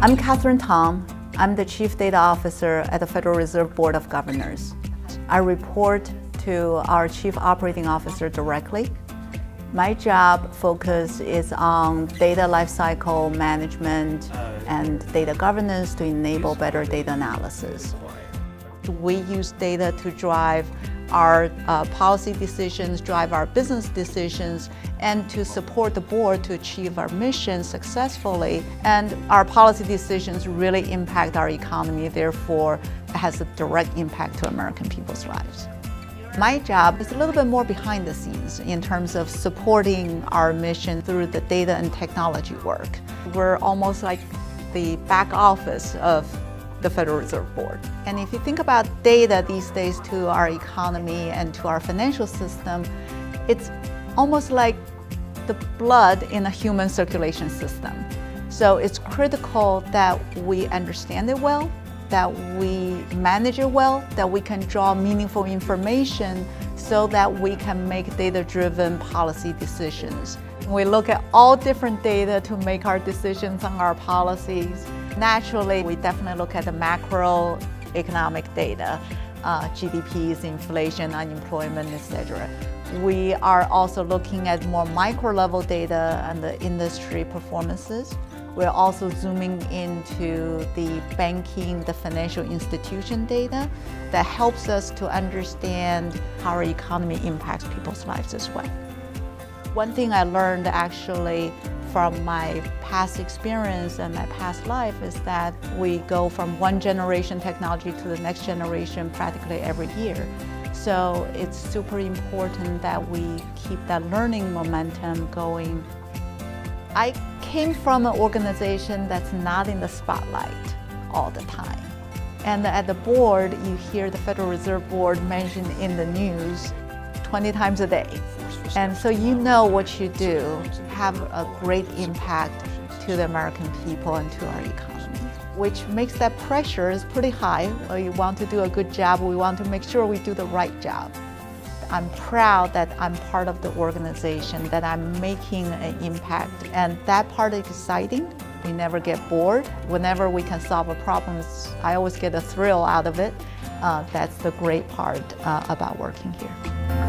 I'm Catherine Tong. I'm the Chief Data Officer at the Federal Reserve Board of Governors. I report to our Chief Operating Officer directly. My job focus is on data lifecycle management and data governance to enable better data analysis. We use data to drive our policy decisions, drive our business decisions, and to support the board to achieve our mission successfully. And our policy decisions really impact our economy, therefore it has a direct impact to American people's lives. My job is a little bit more behind the scenes in terms of supporting our mission through the data and technology work. We're almost like the back office of the Federal Reserve Board. And if you think about data these days to our economy and to our financial system, it's almost like the blood in a human circulation system. So it's critical that we understand it well, that we manage it well, that we can draw meaningful information so that we can make data-driven policy decisions. We look at all different data to make our decisions on our policies. Naturally, we definitely look at the macroeconomic data, GDPs, inflation, unemployment, etc. We are also looking at more micro-level data and the industry performances. We're also zooming into the banking, the financial institution data that helps us to understand how our economy impacts people's lives as well. One thing I learned actually from my past experience and my past life is that we go from one generation technology to the next generation practically every year. So it's super important that we keep that learning momentum going. I came from an organization that's not in the spotlight all the time. And at the board, you hear the Federal Reserve Board mentioned in the news 20 times a day. And so you know what you do have a great impact to the American people and to our economy, which makes that pressure is pretty high. We want to do a good job. We want to make sure we do the right job. I'm proud that I'm part of the organization, that I'm making an impact, and that part is exciting. We never get bored. Whenever we can solve a problem, I always get a thrill out of it. That's the great part about working here.